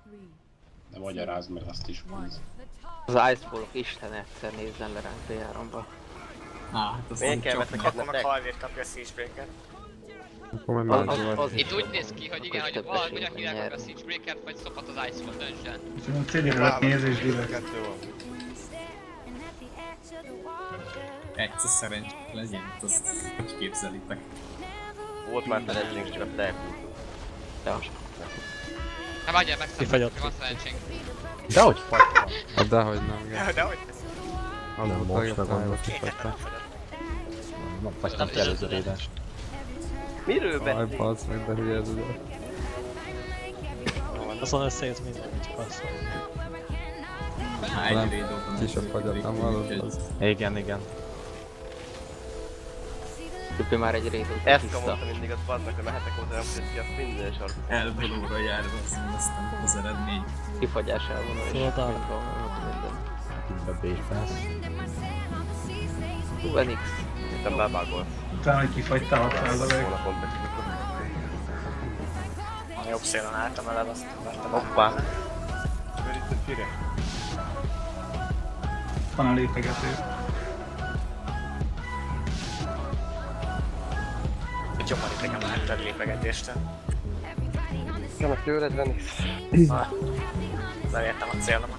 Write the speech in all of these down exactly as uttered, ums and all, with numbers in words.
De magyarázd meg, azt is húz. Az Iceballok isten egyszer nézzen le ránk bé három-ba. Á, hát azt Miért kell csak veszekednek? Akkor meg halvér kapja a Siegebreaker. Akkor majd más volt. Itt úgy néz ki, hogy igen, hogy valahogy a hírek a Siegebreaker-t vagy szophat az Iceball Dungeon. Úgyhogy cé dé-re lett nézés direkt. egyszer szerencsét legyen, azt hogy képzelitek? Volt már szerencsénk, csak azt elhúztuk. De most. Hát várjál, megszállítjuk, van szerencsénk. Dehogy fagytam. Hát dehogy nem, igen. Dehogy? Nem, most meg gondolt, hogy fagytam. Vagy nem kell előző védést. Miről Aj, beszél? bassz meg, de hülye ez ugye. Azon összejött mindent, csak azt. Há, egy rédóban. Kisebb fagyat nem hallod az. Igen, igen. Tüpi már egy rédót Ezt tiszta. mondta mindig, azt baznak, hogy mehetek hozzá, nem közt ki azt minden sarkot. Elvalóra jár aztán az eredmény. Kifagyás elvonul és Tudod, mind van minden. Be béspász. Uvenix. Hittem bebágolsz. Utána, hogy kifagytál hat százalék. Volna kontextusban. A jobb szélen álltam eled, azt vettem el. Hoppá. Van a lépegető. Hogy jobban idegen láttad a lépegetést. Jönnek tőled, Venix. Levértem a célom.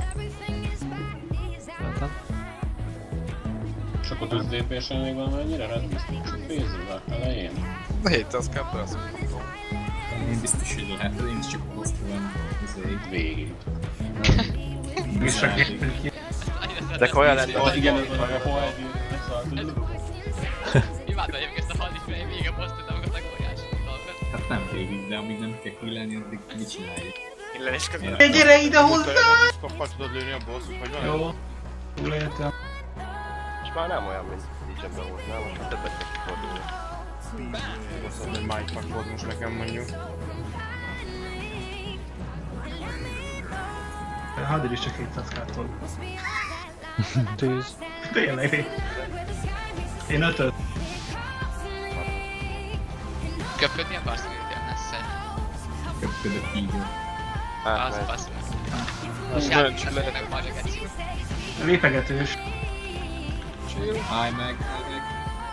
És akkor tudsz lépésen még valamennyire rendbiztos a fézővel elején? Na hét, az kell az. Én biztos, hogy lehet, én is csak azt tudom azért Végig. És csak egy De olyan lenne, hogy igen, ez van a holdű, megszállt. Imádom egyébként ezt a halni fejé végig a posztot, amikor megoljási dolgot. hát nem végig, de amíg nem kell külleni, addig mit csináljuk? Illenés közben. gyere ide hozzá! Akkor tudod lőni a bosszút, vagy valami? Jó. Túléltem. és már nem olyan, mint Legionben volt, nem? Most már többet kell kifordulni. Azt mondom, hogy Mike-nak volt most nekem mondjuk. Hadd is csak hétszáz kártól. Tűz. Tényleg. Én ötöt. Köpködni akarsz, hogy ilyen messze? Köpködök így. Az Átmegy. basz meg. És játék lesz meg majd a geci. Lépegetős. Állj meg, állj meg.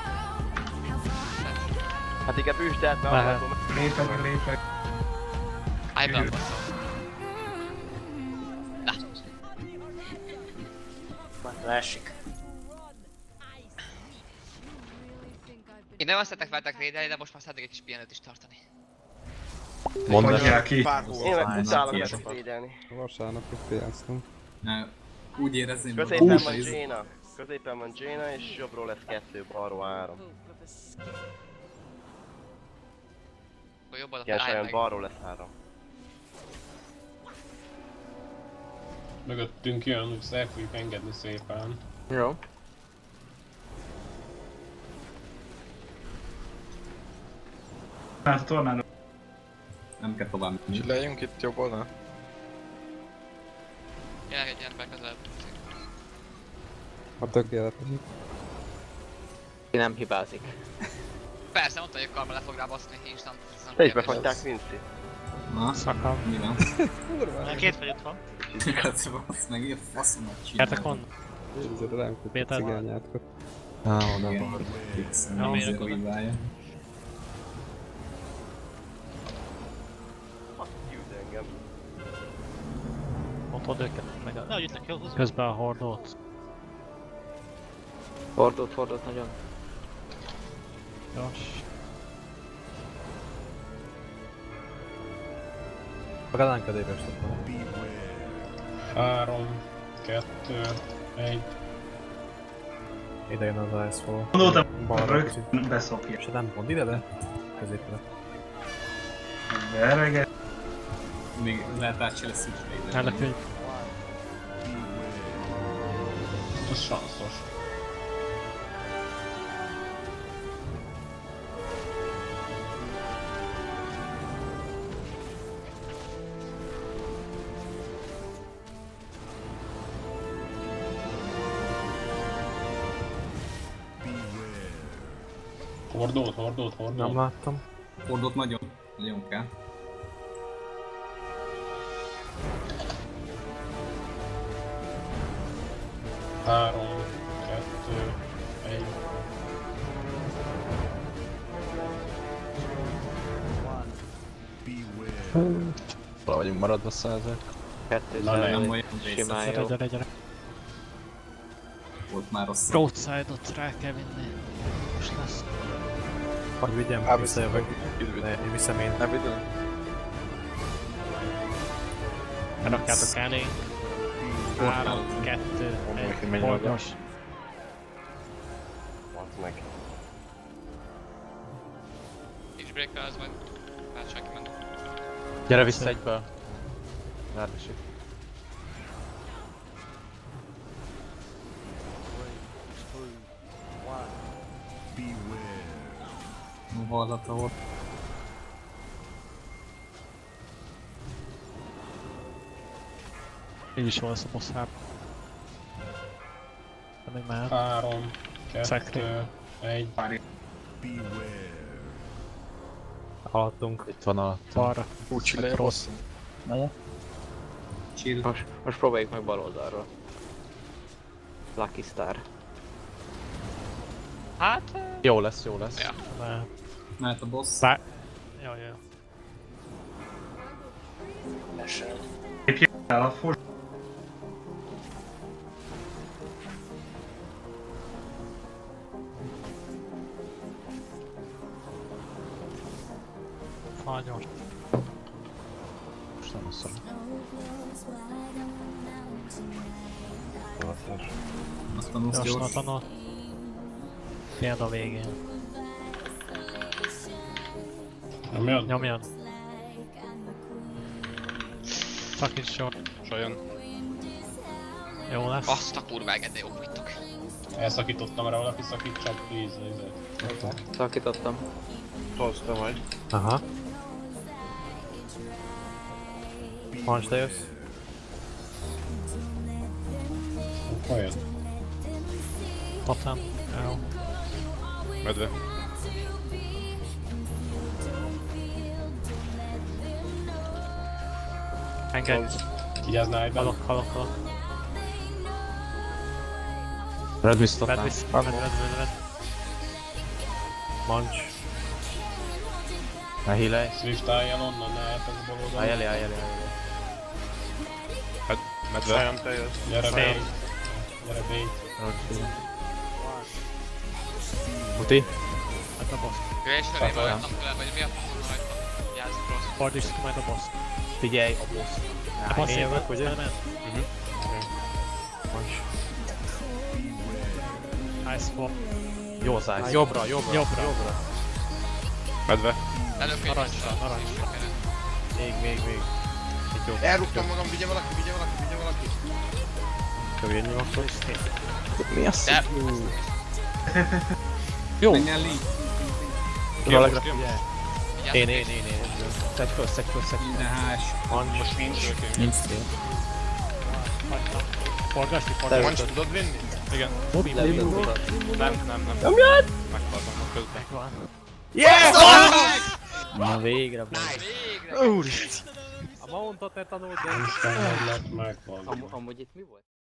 Hát igen, bűsd át, mert Mehet. akkor Lépeg, lépeg. Állj be a baszol. Na. Már leesik. Én nem azt szeretek veletek védelni, de most már szeretnék egy kis pihenőt is tartani. Mondd el. Hagyjál ki. én meg utálom ezt védelni. Vasárnapig piáztunk. Na, úgy érezném Középen magam, van hogy Jaina. Középen van Jaina, és jobbról lesz kettő, balról három. Akkor jobb oldalt Igen, állj saján meg. balról lesz három. Mögöttünk jön, úgyhogy el fogjuk engedni szépen. Jó. Hát a tornádó. nem kell tovább menni. Úgyhogy lejjünk itt jobb oldal. Jelenleg egy ember közelebb. A tökéletes. Ki nem hibázik. Persze, mondta, hogy a karma le fog rá baszni, instant. Te is befagyták Vinci. Na, Szakal. mi van? Két vagy ott van. Hát azt megírt faszomat Gyertek csinálni. onnan. Ezért rám kötött Miért el- cigányátkot. Á, oda Igen, van. fixen, Ja, miért azért oda? riválja. Azt küld engem. Ott van őket, meg a... Na, jöttek, jó, közben a hordót. Fordult, fordult nagyon. Gyors. Magadán kedébe is tudtam. Három, kettő, egy. Ide jön az Icefall. Gondoltam, Balra rögtön beszopja. És nem pont ide, de középre. Bereget. Még lehet át se lesz szükség. Elnökünk. Ez sanszos. Hordót, hordót, hordót. Nem láttam. Fordult nagyon, nagyon kell. Három, kettő, egy. Hol vagyunk maradva százak? Kettő Na, nem százalék, olyan simán vészes. jó. Gyere, gyere. Volt már rossz. Broadside-ot rá kell vinni. Most lesz. Vagy vigyem, visszajövök. Ne, én viszem én. Nem vidünk? Rakjátok elé. Három, kettő, egy, bordos. Mondd meg. Nincs break az vagy. Hát senki ment. Gyere vissza egyből. Várvisik. Hallata volt. Így is van ez a boss hár. De még már. Három, Szekrény. kettő, egy. Alattunk. Itt van a... Balra. Úgy rossz. Chill. Most, most próbáljuk meg bal oldalról. Lucky Star. Hát... Jó lesz, jó lesz. Ja. Ne. Mehet a boss. Bár... Jó, jó. Esel. El a fos. Fagyos. Most nem asszom. Azt tanulsz Gyorsna gyors. tanul. Fiad a végén. Nyomjad? Nyomjon. Szakíts sor. Sajon. Jó lesz. Azt a kurváget, de jók vagytok. Elszakítottam rá, valaki szakítsa, please, nézzet. Szakítottam. Hozta vagy. Aha. Mancs, te jössz? Hol jön? Totem. Jó. Medve. Engedj. Vigyázz egyben. Halok, halok, halok. Red Mist Vedd vissza. Vedd, vedd, vedd, vedd. Mancs. Ne hílej. Swift álljon onnan, ne állt az a bal oldalon. Állj elé, állj elé, állj elé. Medve. Sajon, te jössz. Gyere Szép. bait. Gyere bait. Muti. Hát a boss. Grés felé voltam tőle, vagy mi a faszom rajta. Vigyázz, Frost. Fordítsd ki majd a boss. Figyelj, a boss. A boss Én jövök, jövök, ugye? ugye? Mhm. Mancs. Nice fall. Jó az ice. Jobbra, jobbra. Jobbra. Jobbra. Medve. Előbb egy Narancsra, narancsra. Még, még, még. Egy jobb. Elrúgtam magam, vigye valaki, vigye valaki, vigye valaki. Kövényi akkor is szép. Mi a szív? Jó. Menjen Lee. Ki a most, ki a most? Én, én, én, én. Szedj föl, szedj föl, szedj föl. Minden hás. Mancs. Most nincs. Nincs szél. Hagytam. Forgasni, Mancs forgasni. tudod vinni? Igen. Mobi, mobi, mobi. Nem, nem, nem. Nyomjad! Meghaltam a közben. Van. Na végre. Végre! A Mountot-e tanult, de... Isten, hogy lett megvan. Am amúgy itt mi volt?